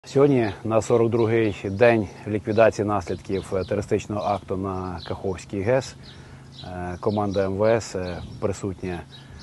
Сьогодні на 42-й день ліквідації наслідків терористичного акту на Каховський ГЕС команда МВС присутня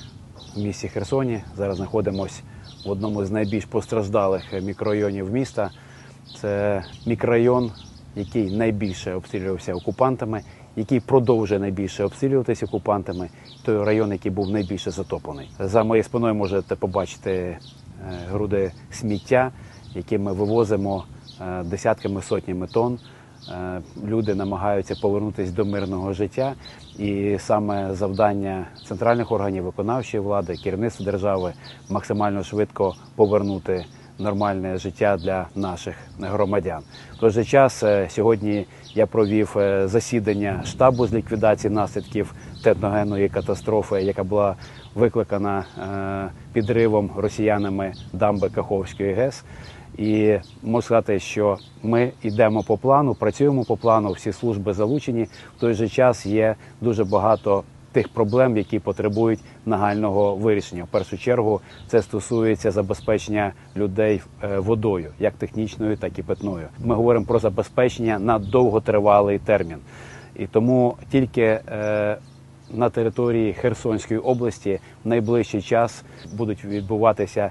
в місті Херсоні. Зараз знаходимося в одному з найбільш постраждалих мікрорайонів міста. Це мікрорайон, який найбільше обстрілювався окупантами, який продовжує найбільше обстрілюватися окупантами, той район, який був найбільше затоплений. За моєю спиною можете побачити груди сміття, які ми вивозимо десятками, сотнями тонн. Люди намагаються повернутися до мирного життя, і саме завдання центральних органів виконавчої влади, керівництва держави максимально швидко повернути нормальне життя для наших громадян. В той же час сьогодні я провів засідання штабу з ліквідації наслідків техногенної катастрофи, яка була викликана підривом росіянами дамби Каховської ГЕС. І можу сказати, що ми йдемо по плану, працюємо по плану, всі служби залучені. В той же час є дуже багато тих проблем, які потребують нагального вирішення. В першу чергу це стосується забезпечення людей водою, як технічною, так і питною. Ми говоримо про забезпечення на довготривалий термін. І тому тільки на території Херсонської області в найближчий час будуть відбуватися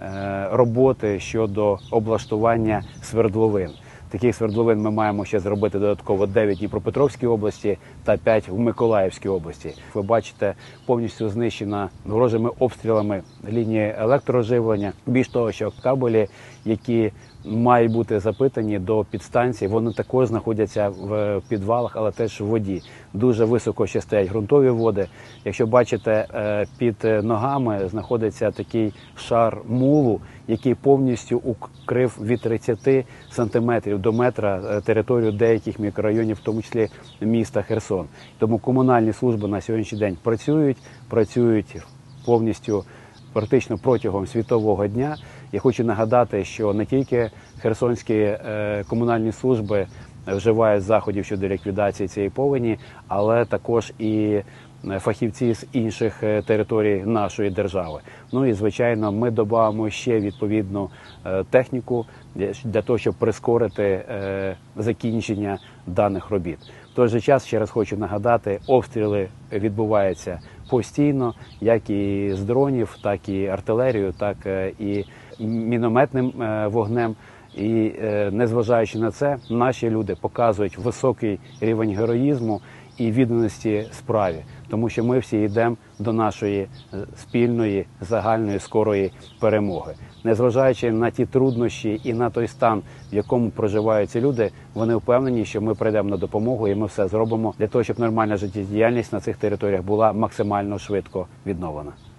роботи щодо облаштування свердловин. Таких свердловин ми маємо ще зробити додатково 9 в Дніпропетровській області та 5 в Миколаївській області. Ви бачите, повністю знищена ворожими обстрілами лінії електроживлення. Більш того, що кабелі, які мають бути запитані до підстанцій, вони також знаходяться в підвалах, але теж в воді. Дуже високо ще стоять ґрунтові води. Якщо бачите, під ногами знаходиться такий шар мулу, який повністю укрив від 30 сантиметрів до метра територію деяких мікрорайонів, в тому числі міста Херсон. Тому комунальні служби на сьогоднішній день працюють повністю практично протягом світового дня. Я хочу нагадати, що не тільки херсонські комунальні служби вживають заходів щодо ліквідації цієї повені, але також і фахівці з інших територій нашої держави. Ну і, звичайно, ми додамо ще відповідну техніку для того, щоб прискорити закінчення даних робіт. В той же час, ще раз хочу нагадати, обстріли відбуваються постійно, як і з дронів, так і артилерією, так і мінометним вогнем. І незважаючи на це, наші люди показують високий рівень героїзму і відданості справі, тому що ми всі йдемо до нашої спільної, загальної, скорої перемоги. Незважаючи на ті труднощі і на той стан, в якому проживають ці люди, вони впевнені, що ми прийдемо на допомогу і ми все зробимо для того, щоб нормальна життєдіяльність на цих територіях була максимально швидко відновлена.